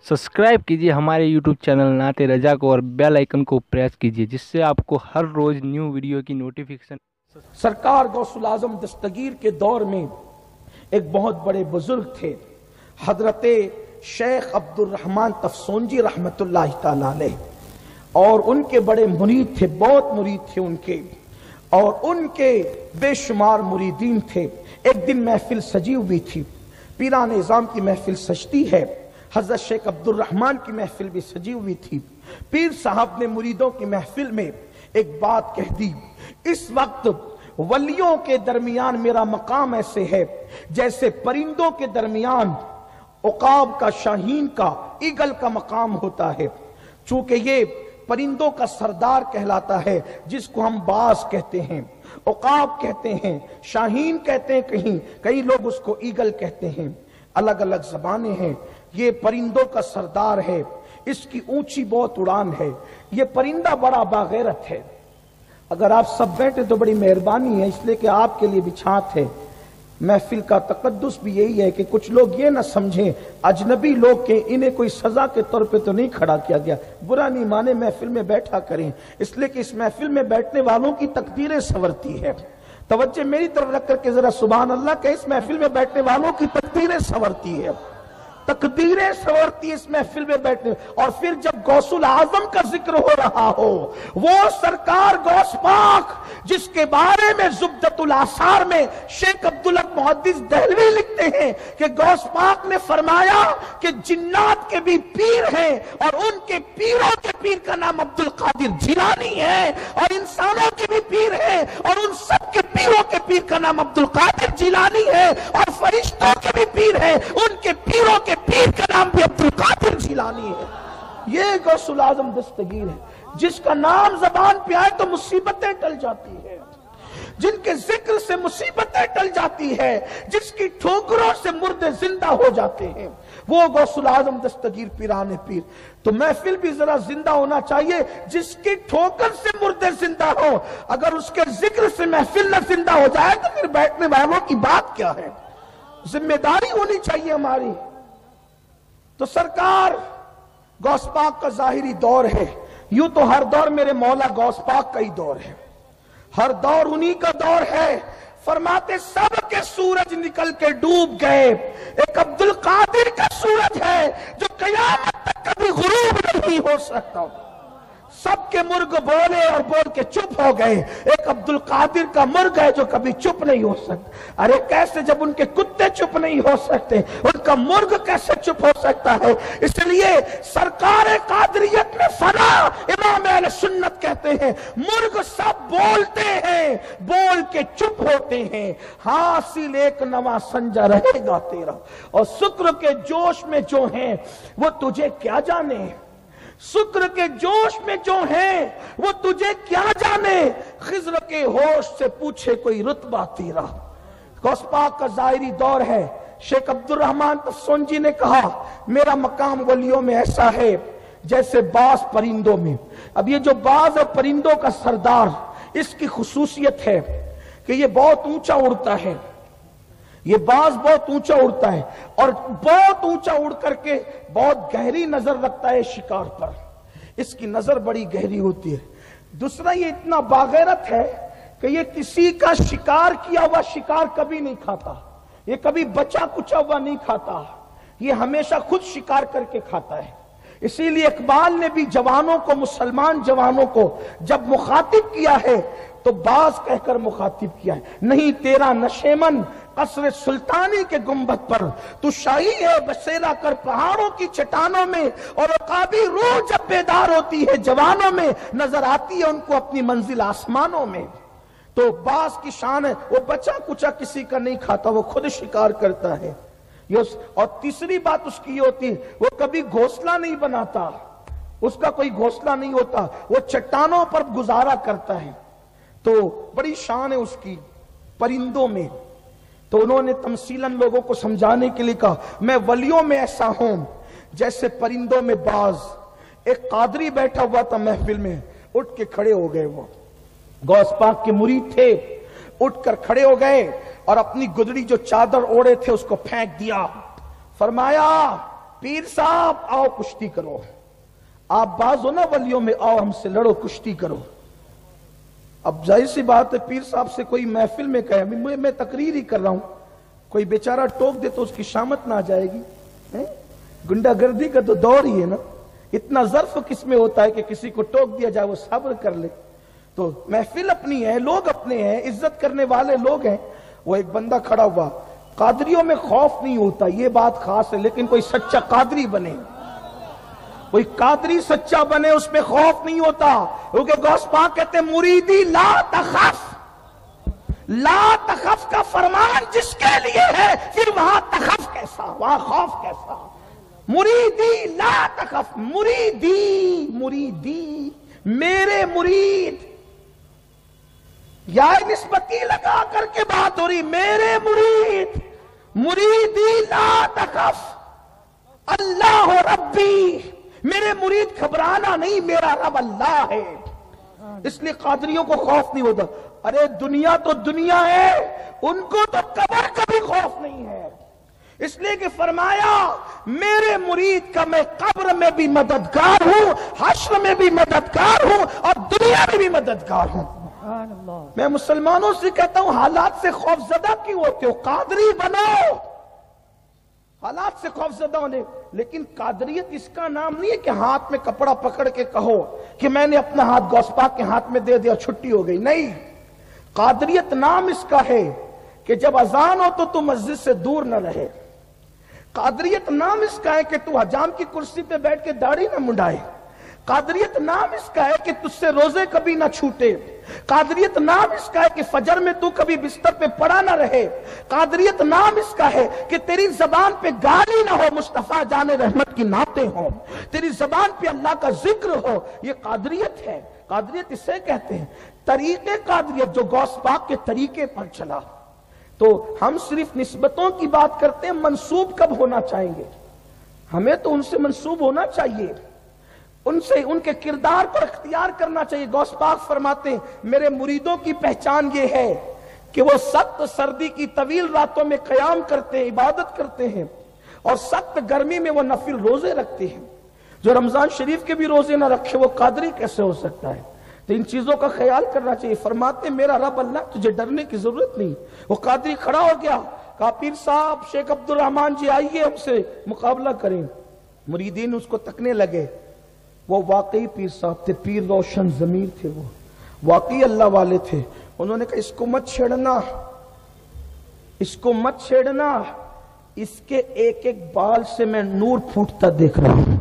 Subscribe कीजिए हमारे YouTube channel नाते रजा को और बेल आइकन को प्रेस कीजिए जिससे आपको हर रोज न्यू वीडियो की नोटिफिकेशन। सरकार गौसुल आजम दस्तगीर के दौर में एक बहुत बड़े बुजुर्ग थे, हजरते शेख अब्दुल रहमान तफसोंजी रहमतुल्लाह तआला अलैह, और उनके बड़े मुरीद थे, बहुत मुरीद थे उनके, और उनके बेशुमार मुरीदीन थे। एक दिन महफिल सजी हुई थी, पीरान निजाम की महफिल सजती है, हजरत शेख अब्दुल रहमान की महफिल भी सजी हुई थी। पीर साहब ने मुरीदों की महफिल में एक बात कह दी, इस वक्त वलियों के दरमियान मेरा मकाम ऐसे है जैसे परिंदों के दरमियान उकाब का, शाहीन का, ईगल का मकाम होता है। चूंकि ये परिंदों का सरदार कहलाता है जिसको हम बाज कहते हैं, उकाब कहते हैं, शाहीन कहते हैं, कहीं लोग उसको ईगल कहते हैं, अलग अलग जबानें हैं। ये परिंदों का सरदार है, इसकी ऊंची बहुत उड़ान है, ये परिंदा बड़ा बागैरत है। अगर आप सब बैठे तो बड़ी मेहरबानी है, इसलिए कि आपके लिए भी छात है। महफिल का तकद्दुस भी यही है कि कुछ लोग ये ना समझें अजनबी लोग के इन्हें कोई सजा के तौर पे तो नहीं खड़ा किया गया, बुरा नहीं माने, महफिल में बैठा करें, इसलिए कि इस महफिल में बैठने वालों की तकदीरें संवरती है। तवज्जो मेरी तरफ रख करके जरा सुभान अल्लाह के, इस महफिल में बैठने वालों की तकदीरें संवरती है, तकदीरें संवरती इस महफिल में बैठने। और फिर जब गौसुल आजम का जिक्र हो रहा हो, वो सरकार गौस पाक जिसके बारे में ज़ुब्दतुल आसार में शेख अब्दुल हक मुहद्दिस दहलवी लिखते हैं कि गौस पाक ने फरमाया कि जिन्नात के भी पीर हैं और उनके पीरों के पीर का नाम अब्दुल कादिर जिलानी है, और इंसानों के भी पीर हैं और उन सब के पीरों के पीर का नाम अब्दुल कादिर जिलानी है, और फरिश्तों के भी पीर हैं, उनके पीरों के पीर का नाम भी अब्दुल कादिर जिलानी है। ये गौसुल आजम दस्तगीर है जिसका नाम जबान पे आए तो मुसीबतें टल जाती है, जिनके जिक्र से मुसीबतें टल जाती है, जिसकी ठोकरों से मुर्दे जिंदा हो जाते हैं, वो गौसुल आजम दस्तगीर पीराने पीर। तो महफिल भी जरा जिंदा होना चाहिए, जिसकी ठोकर से मुर्दे जिंदा हो। अगर उसके जिक्र से महफिल न जिंदा हो जाए तो फिर बैठने वालों की बात क्या है? जिम्मेदारी होनी चाहिए हमारी। तो सरकार गौस पाक का जाहिरी दौर है, यूं तो हर दौर मेरे मौला गौस पाक का ही दौर है, हर दौर उन्हीं का दौर है। फरमाते सब के सूरज निकल के डूब गए, एक अब्दुल कादिर का सूरज है जो कयामत तक कभी गुरूब नहीं हो सकता। सबके मुर्ग बोले और बोल के चुप हो गए, एक अब्दुल कादिर का मुर्ग है जो कभी चुप नहीं हो सकता। अरे कैसे, जब उनके कुत्ते चुप नहीं हो सकते, उनका मुर्ग कैसे चुप हो सकता है? इसलिए सरकार कादरियत में फना इमाम अहले सुन्नत कहते हैं, मुर्ग सब बोलते हैं, बोल के चुप होते हैं, हासिल एक नवा संजा रहेगा तेरा, और शुक्र के जोश में जो है वो तुझे क्या जाने, शुक्र के जोश में जो है वो तुझे क्या जाने, खिज्र के होश से पूछे कोई रुतबा तेरा। गौस पाक का जाहिरी दौर है। शेख अब्दुल रहमान तफसोंजी ने कहा, मेरा मकाम वलियों में ऐसा है जैसे बाज परिंदों में। अब ये जो बाज और परिंदों का सरदार, इसकी खुसूसियत है कि ये बहुत ऊंचा उड़ता है, ये बाज बहुत ऊंचा उड़ता है और बहुत ऊंचा उड़ करके बहुत गहरी नजर रखता है शिकार पर, इसकी नजर बड़ी गहरी होती है। दूसरा, ये इतना बागैरत है कि ये किसी का शिकार किया हुआ शिकार कभी नहीं खाता, ये कभी बचा कुचा हुआ नहीं खाता, ये हमेशा खुद शिकार करके खाता है। इसीलिए इकबाल ने भी जवानों को, मुसलमान जवानों को जब मुखातिब किया है तो बाज कहकर मुखातिब किया है, नहीं तेरा नशेमन कसरे सुल्तानी के गुंबद पर, तू शाही है बसेरा कर पहाड़ों की चट्टानों में, और अकाबी रूह जब बेदार होती है जवानों में, नजर आती है उनको अपनी मंजिल आसमानों में। तो बाज की शान है, वो बचा कुचा किसी का नहीं खाता, वो खुद शिकार करता है। और तीसरी बात उसकी ये होती है, वो कभी घोंसला नहीं बनाता, उसका कोई घोंसला नहीं होता, वो चट्टानों पर गुजारा करता है। तो बड़ी शान है उसकी परिंदों में। तो उन्होंने तमसीलन लोगों को समझाने के लिए कहा, मैं वलियों में ऐसा हूं जैसे परिंदों में बाज। एक कादरी बैठा हुआ था महफिल में, उठ के खड़े हो गए, वो गौस पाक के मुरीद थे, उठकर खड़े हो गए और अपनी गुदड़ी जो चादर ओढ़े थे उसको फेंक दिया। फरमाया पीर साहब आओ कुश्ती करो, आप बाज हो ना वलियों में, आओ हमसे लड़ो, कुश्ती करो। अब जाहिर सी बात है, पीर साहब से कोई महफिल में कहे, मैं तकरीर ही कर रहा हूं, कोई बेचारा टोक दे तो उसकी शामत ना आ जाएगी। गुंडागर्दी का तो दौर ही है ना, इतना ज़र्फ किसमें होता है कि किसी को टोक दिया जाए वो सब्र कर ले। तो महफिल अपनी है, लोग अपने हैं, इज्जत करने वाले लोग हैं। वो एक बंदा खड़ा हुआ, कादरियों में खौफ नहीं होता, ये बात खास है, लेकिन कोई सच्चा कादरी बने, कोई कादरी सच्चा बने, उसमें खौफ नहीं होता। क्योंकि गौस पाक कहते मुरीदी ला तखफ, ला तखफ का फरमान जिसके लिए है, फिर वहां तखफ कैसा, वहां खौफ कैसा। मुरीदी ला तखफ, मुरीदी, मुरीदी मेरे मुरीद, या निस्बती लगा करके बात हो रही, मेरे मुरीद, मुरीदी ला तखफ, अल्लाह रब्बी, मेरे मुरीद घबराना नहीं, मेरा रब अल्लाह है। इसलिए कादरियों को खौफ नहीं होता। अरे दुनिया तो दुनिया है, उनको तो कब्र का भी खौफ नहीं है। इसलिए कि फरमाया मेरे मुरीद का मैं कब्र में भी मददगार हूं, हश्र में भी मददगार हूं, और दुनिया में भी मददगार हूं। मैं मुसलमानों से कहता हूं, हालात से खौफजदा क्यों होते हो? कादरी बनो, हालात से खौफजदा होने। लेकिन कादरियत इसका नाम नहीं है कि हाथ में कपड़ा पकड़ के कहो कि मैंने अपना हाथ गौस पाक के हाथ में दे दिया, छुट्टी हो गई। नहीं, कादरियत नाम इसका है कि जब अजान हो तो तू मस्जिद से दूर न रहे। कादरियत नाम इसका है कि तू हजाम की कुर्सी पे बैठ के दाढ़ी न मुंडाए। कादरियत नाम इसका है कि तुझसे रोजे कभी ना छूटे। कादरियत नाम इसका है कि फजर में तू कभी बिस्तर पे पड़ा ना रहे। कादरियत नाम इसका है कि तेरी जबान पे गाली ना हो, मुस्तफा जाने रहमत की नाते हो, तेरी जबान पे अल्लाह का जिक्र हो। ये कादरियत है। कादरियत इसे कहते हैं, तरीके कादरियत, जो गौस पाक के तरीके पर चला। तो हम सिर्फ निस्बतों की बात करते हैं, मंसूब कब होना चाहेंगे? हमें तो उनसे मंसूब होना चाहिए, उनसे उनके किरदार को इख्तियार करना चाहिए। गौस पाक फरमाते हैं मेरे मुरीदों की पहचान ये है कि वो सख्त सर्दी की तवील रातों में कयाम करते हैं, इबादत करते हैं, और सख्त गर्मी में वो नफिल रोजे रखते हैं। जो रमजान शरीफ के भी रोजे ना रखे वो कादरी कैसे हो सकता है? तो इन चीजों का ख्याल करना चाहिए। फरमाते मेरा रब अल्लाह, तुझे डरने की जरूरत नहीं। वो कादरी खड़ा हो गया, कहा पीर साहब शेख अब्दुल रहमान जी आइए हमसे मुकाबला करें। मुरीदीन उसको तकने लगे। वो वाकई पीर साहब थे, पीर रोशन जमीर थे, वो वाकई अल्लाह वाले थे। उन्होंने कहा इसको मत छेड़ना, इसको मत छेड़ना, इसके एक एक बाल से मैं नूर फूटता देख रहा हूं।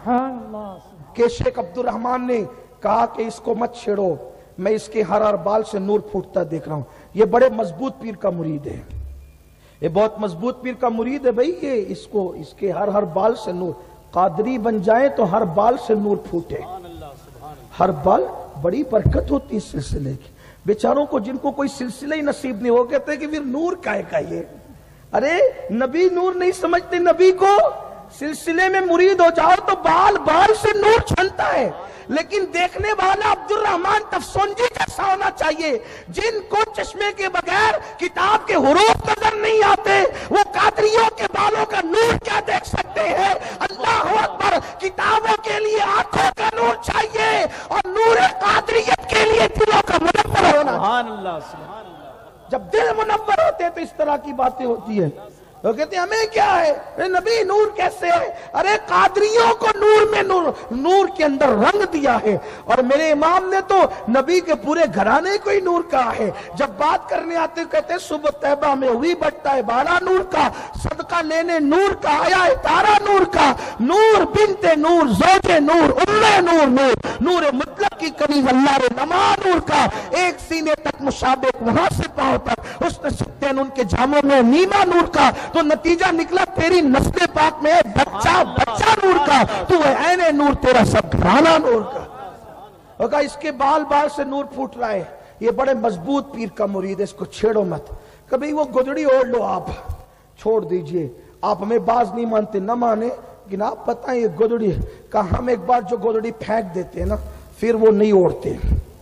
के शेख अब्दुल रहमान ने कहा कि इसको मत छेड़ो, मैं इसके हर हर बाल से नूर फूटता देख रहा हूं। ये बड़े मजबूत पीर का मुरीद है, ये बहुत मजबूत पीर का मुरीद है भाई। ये इसको इसके हर हर बाल से नूर, कादरी बन जाए तो हर बाल से नूर फूटे, हर बाल। बड़ी बरकत होती है इस सिलसिले की। बेचारों को जिनको कोई सिलसिला ही नसीब नहीं हो, कहते कि फिर नूर काहे का ये? अरे नबी नूर नहीं समझते नबी को। सिलसिले में मुरीद हो जाओ तो बाल बाल से नूर छनता है। लेकिन देखने वाला अब्दुल रहमान तफसोंजी जैसा होना चाहिए, जिनको चश्मे के बगैर किताब के हुरूफ नजर नहीं आते, वो कादरियों के बालों का नूर क्या देख सकते हैं? अल्लाह अकबर। किताबों के लिए आंखों का नूर चाहिए, और नूर कादरियत के लिए दिलों का मुनव्वर होना। सुभान अल्लाह। जब दिल मुनव्वर होते हैं तो इस तरह की बातें होती है। तो कहते हैं हमें क्या है, अरे नबी नूर कैसे है? अरे कादरियों को नूर में नूर के अंदर रंग दिया है। और मेरे इमाम ने तो नबी के पूरे घराने को ही नूर कहा है। जब बात करने आते कहते हैं सुबह तैबा में हुई बटता है बारा नूर का, सदका लेने नूर का आया है तारा नूर का, नूर बिनते नूर जोजे नूर उम्मे नूर नूर, नूर मुतलक की करीब अल्लाह रे नमा नूर का, एक सीने तक मुशाबिक वहां से पांव तक, उसने सत्यान उनके जामों में नीमा नूर का। तो नतीजा निकला तेरी नस्ल पाक में बच्चा बच्चा नूर का, तू है ऐने नूर, तेरा सब घराना नूर का होगा। इसके बाल बाल से नूर फूट रहा है। ये बड़े मजबूत पीर का मुरीद है, इसको छेड़ो मत। कभी वो गुदड़ी ओढ़ लो, आप छोड़ दीजिए। आप हमें बाज नहीं मानते, न माने, लेकिन आप पता है ये गुदड़ी का, हम एक बार जो गुदड़ी फेंक देते हैं ना, फिर वो नहीं ओढ़ते।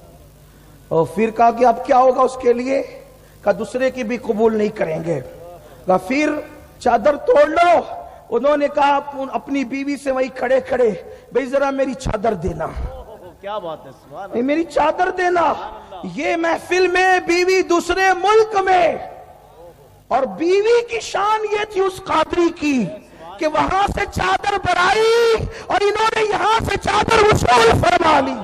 और फिर कहा कि अब क्या होगा उसके लिए? का दूसरे की भी कबूल नहीं करेंगे। फिर चादर तोड़ लो, انہوں نے کہا اپنی بیوی سے وہی کھڑے کھڑے، بھئی ذرا میری چادر دینا، کیا بات ہے، سبحان اللہ، میری چادر دینا۔ یہ محفل میں، بیوی دوسرے ملک میں، اور بیوی کی شان یہ تھی اس قادری کی کہ وہاں سے چادر بڑھائی اور انہوں نے یہاں سے چادر وصول فرما لی۔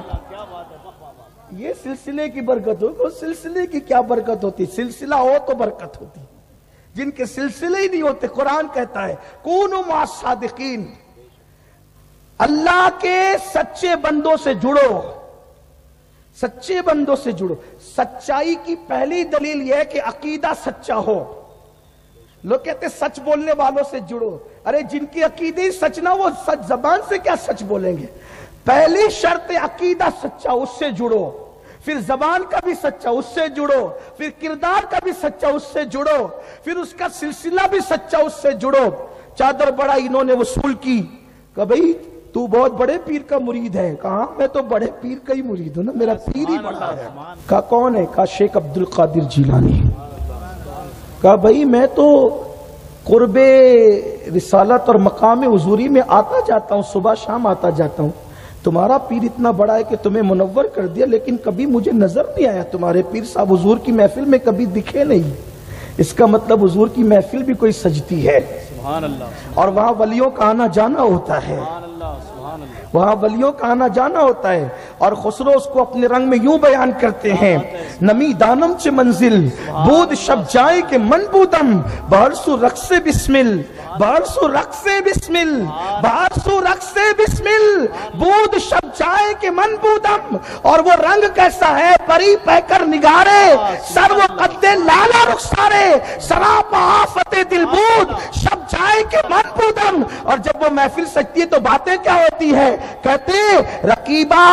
یہ سلسلے کی برکت ہو، سلسلے کی کیا برکت ہوتی؟ سلسلہ ہو تو برکت ہوتی، جن کے سلسلے ہی نہیں ہوتے، قرآن کہتا ہے کونوا مع الصادقین، اللہ کے سچے بندوں سے جڑو، سچے بندوں سے جڑو۔ سچائی کی پہلی دلیل یہ ہے کہ عقیدہ سچا ہو۔ لوگ کہتے ہیں سچ بولنے والوں سے جڑو، ارے جن کی عقیدہ ہی سچ نہ، وہ سچ زبان سے کیا سچ بولیں گے؟ پہلی شرط عقیدہ سچا، اس سے جڑو، پھر زبان کا بھی سچا، اس سے جڑو، پھر کردار کا بھی سچا، اس سے جڑو، پھر اس کا سلسلہ بھی سچا، اس سے جڑو۔ چادر بڑا انہوں نے وصول کی، کہ بھئی تو بہت بڑے پیر کا مرید ہے۔ کہا میں تو بڑے پیر کا ہی مرید ہوں نا، میرا پیر ہی بڑا ہے۔ کہا کون ہے؟ کہا شیخ عبد القادر جیلانی۔ کہا بھئی میں تو قرب رسالت اور مقام حضوری میں آتا جاتا ہوں، صبح شام آتا جاتا ہوں، تمہارا پیر اتنا بڑا ہے کہ تمہیں منور کر دیا، لیکن کبھی مجھے نظر نہیں آیا تمہارے پیر صاحب حضور کی محفل میں کبھی دکھے نہیں۔ اس کا مطلب حضور کی محفل بھی کوئی سجتی ہے، سبحان اللہ، اور وہاں ولیوں کا آنا جانا ہوتا ہے، سبحان اللہ، سبحان اللہ، وہاں ولیوں کا آنا جانا ہوتا ہے۔ اور خسرو اس کو اپنے رنگ میں یوں بیان کرتے ہیں، نمی دانم چ منزل بود شب جائے کے من بودم، بہرسو رقص بسمل، بہرسو رقص بسمل، بہرسو رقص بسمل، بود شب جائے کے من بودم۔ اور وہ رنگ کیسا ہے؟ پری پہ کر نگارے، سر وہ قد لالا رخسارے، سراپا آفت دل بود، شب جائے کے من بودم۔ اور جب وہ محفل سجتی ہے تو باتیں کیا ہوتی ہے؟ کہتے رقیبہ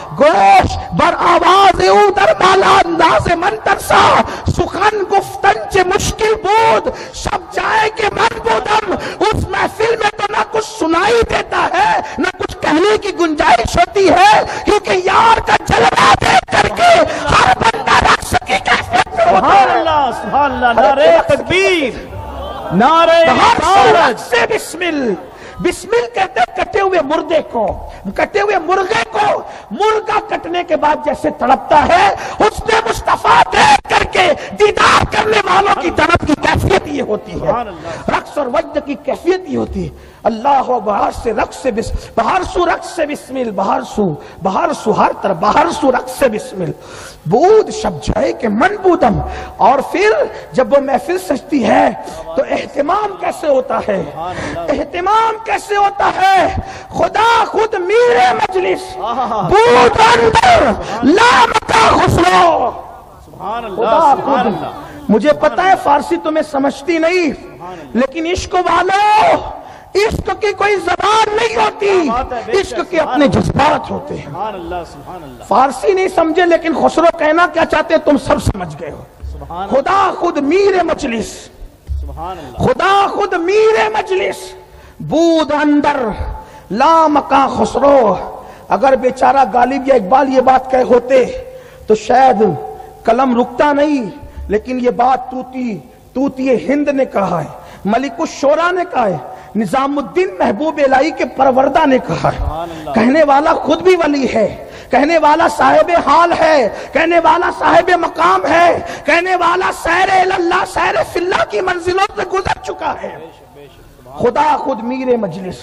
گوش بر آواز او در بالا انداز من ترسا، سخن گفتن چے مشکل بود، شب جائے کے من بودم۔ اس محفل میں تو نہ کچھ سنائی دیتا ہے، نہ کچھ کہنے کی گنجائش ہوتی ہے، کیونکہ یار کا جلوہ دیکھ کر کے ہر بندہ رقص کی کیفیت میں ہوتا ہے۔ سبحان اللہ، سبحان اللہ، نعرہ تکبیر، نعرہ رسالت سے بسمل، بسمل کہتے ہیں کٹے ہوئے مردے کو، کٹے ہوئے مرغے کو مرغا کٹنے کے بعد جیسے تڑپتا ہے، حسن مصطفیٰ دیکھ کر کے دیدار کرنے والوں کی طرف کی کیفیت یہ ہوتی ہے، رقص اور وجد کی کیفیت یہ ہوتی ہے۔ اللہ بہار سے رقص سے بہار سو رقص سے بسمل، بہار سو ہر طرف بہار سو رقص سے بسمل، بود شب جائے کے من بودم۔ اور پھر جب وہ محفل سجتی ہے تو اہتمام کیسے ہوتا ہے؟ اہتمام کیسے ہوتا ہے؟ خدا خود میر مجلس، بود اندر لامکا خسرو۔ سبحان اللہ، سبحان اللہ، مجھے پتا ہے فارسی تمہیں سمجھتی نہیں، لیکن عشق والو، عشق کی کوئی زبان نہیں ہوتی، عشق کے اپنے جذبات ہوتے ہیں۔ سبحان اللہ، سبحان اللہ، فارسی نہیں سمجھے لیکن خسرو کہنا کیا چاہتے ہیں تم سب سمجھ گئے ہو۔ سبحان خدا خود میر مجلس، سبحان اللہ، خدا خود میر مجلس، بود اندر لامکا خسرو۔ اگر بیچارہ غالب یا اقبال یہ بات کہے ہوتے تو شاید قلم رکتا نہیں، لیکن یہ بات توتی ہند نے کہا ہے، ملک الشورا نے کہا ہے، نظام الدین محبوب الہی کے پروردہ نے کہا ہے۔ کہنے والا خود بھی ولی ہے، کہنے والا صاحب حال ہے، کہنے والا صاحب مقام ہے، کہنے والا سیر اللہ، سیر فی اللہ کی منزلوں سے گزر چکا ہے۔ خدا خود میر مجلس،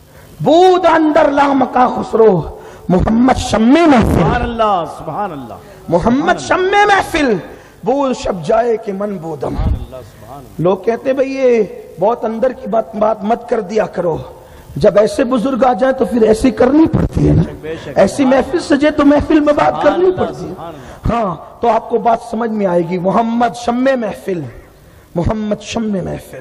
بود اندر لامکا خسرو، محمد شمع محفل، سبحان اللہ، سبحان اللہ، محمد شمع محفل، بود شب جائے کہ من بودم۔ لوگ کہتے بھئی یہ بہت اندر کی بات مت کر دیا کرو، جب ایسے بزرگ آ جائیں تو پھر ایسی کرنی پڑتی ہے نا، ایسی محفل سجے تو محفل میں بات کرنی پڑتی ہے۔ ہاں تو آپ کو بات سمجھ میں آئے گی۔ محمد شمع محفل، محمد شمع محفل،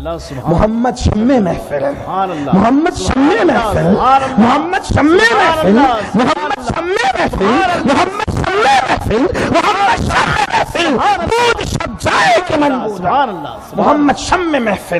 محمد شمع محفل، محمد شمع محفل، محمد شمع محفل، محمد شمع محفل، محمد شمع محفل، محمد شمع محفل، بود شب جائے کہ من بودم، محمد شمع محفل،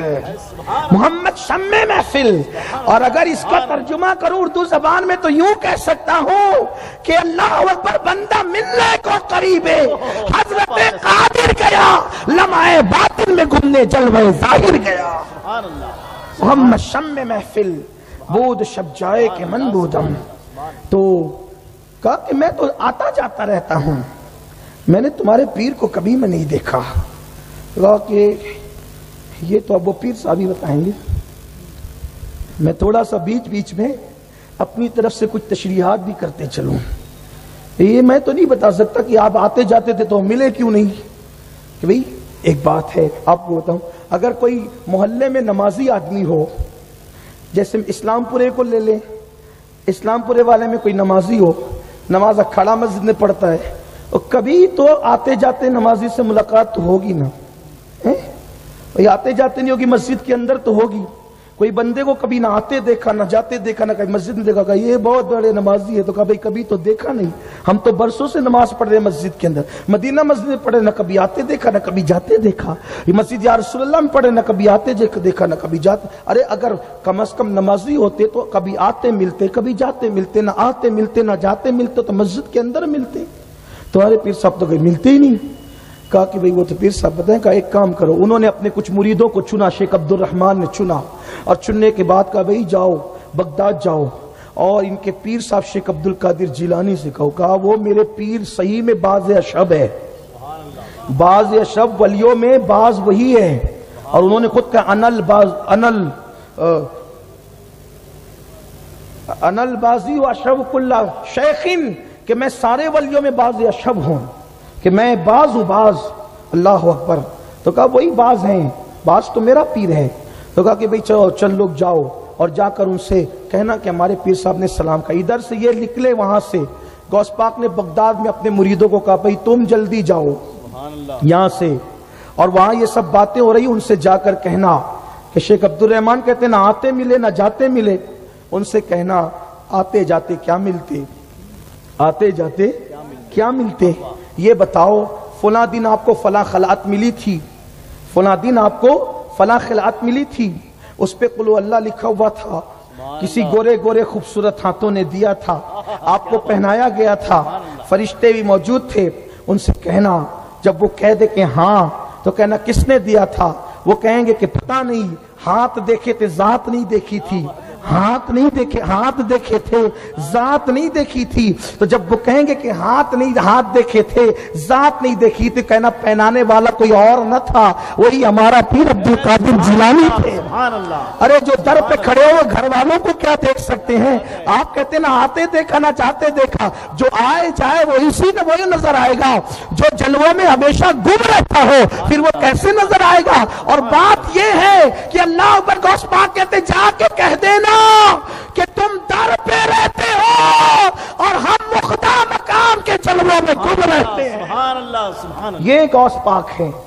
محمد شمع محفل۔ اور اگر اس کا ترجمہ کروں اردو زبان میں تو یوں کہہ سکتا ہوں کہ اللہ اکبر، بندہ ملنے کو قریب ہے، حضرت قادر گیا، لمحہ باطن میں گھومنے جلوہ ظاہر گیا۔ हम शम में महफिल बोध शब जाए के मन बोदम। तो कहा कि मैं तो आता जाता रहता हूं, मैंने तुम्हारे पीर को कभी मैं नहीं देखा। कहा कि ये तो अब वो पीर साहब ही बताएंगे, मैं थोड़ा सा बीच बीच में अपनी तरफ से कुछ तशरीहात भी करते चलूं। ये मैं तो नहीं बता सकता कि आप आते जाते थे तो मिले क्यों नहीं। कि भाई एक बात है आपको बताऊं, अगर कोई मोहल्ले में नमाजी आदमी हो, जैसे इस्लामपुरे को ले लें, इस्लामपुरे वाले में कोई नमाजी हो, नमाज अखाड़ा मस्जिद में पढ़ता है, और कभी तो आते जाते नमाजी से मुलाकात तो होगी ना, आते जाते नहीं होगी, मस्जिद के अंदर तो होगी। कोई बंदे को कभी ना आते देखा, ना जाते देखा, ना कभी मस्जिद में देखा, कहा ये बहुत बड़े नमाजी है, तो कहा भाई कभी तो देखा नहीं, हम तो बरसों से नमाज पढ़ रहे हैं मस्जिद के अंदर, मदीना मस्जिद में पढ़े, ना कभी आते देखा ना कभी जाते देखा, ये मस्जिद या रसूलुल्लाह में पढ़े, ना कभी आते देखा ना कभी जाते। अरे अगर कम से कम नमाजी होते तो कभी आते मिलते, कभी जाते मिलते, ना आते मिलते ना जाते मिलते, तो मस्जिद के अंदर मिलते। तुम्हारे पीर साहब तो कहीं मिलते ही नहीं। कहा कि भाई वो तो पीर साहब बताएं। कहा एक काम करो, उन्होंने अपने कुछ मुरीदों को चुना, शेख अब्दुल रहमान ने चुना, और चुनने के बाद कहा भाई जाओ बगदाद जाओ और इनके पीर साहब शेख अब्दुल कादिर जिलानी से कहो। कहा वो मेरे पीर सही में बाज अशब है, बाज अशब वलियों में बाज वही है। और उन्होंने खुद कहा अनल बाज अनल बाजी व अशब कुल्ला शेखिन, कि मैं सारे वलियों में बाज अशब हूं, कि मैं बाज हूं बाज। अल्लाह अकबर। तो कहा वही बाज हैं, बाज तो मेरा पीर है। तो कहा कि भाई चलो चल लोग जाओ और जाकर उनसे कहना कि हमारे पीर साहब ने सलाम कहा। इधर से ये निकले, वहां से गौस पाक ने बगदाद में अपने मुरीदों को कहा भाई तुम जल्दी जाओ यहां से, और वहां ये सब बातें हो रही, उनसे जाकर कहना कि शेख अब्दुल रहमान कहते ना आते मिले ना जाते मिले, उनसे कहना आते जाते क्या मिलते, आते जाते क्या मिलते, ये बताओ फला दिन आपको फला खलात मिली थी, फला दिन आपको फला खलात मिली थी, उस पे कुल अल्लाह लिखा हुआ था, किसी गोरे गोरे खूबसूरत हाथों ने दिया था, आपको पहनाया गया था, फरिश्ते भी मौजूद थे। उनसे कहना जब वो कह दे कि हाँ, तो कहना किसने दिया था, वो कहेंगे कि पता नहीं, हाथ देखे थे जात नहीं देखी थी, हाथ नहीं देखे, हाथ देखे थे जात नहीं देखी थी। तो जब वो कहेंगे कि हाथ नहीं, हाथ देखे थे जात नहीं देखी थी, कहना पहनाने वाला कोई और न था, वही हमारा पीर अब्दुल कादिर जिलानी थे। अरे जो दर पे खड़े हुए घर वालों को क्या देख सकते हैं आप, कहते ना आते देखा ना जाते देखा, जो आए जाए वो इसी ने वही नजर आएगा, जो जलवों में हमेशा गुम रहता हो फिर वो कैसे नजर आएगा। और बात ये है कि अल्लाह अकबर, गौस पाक कहते जाके कह देना कि तुम दर पे रहते हो और हम खुदा मकाम के जलवों में गुम रहते हैं। ये गौस पाक है।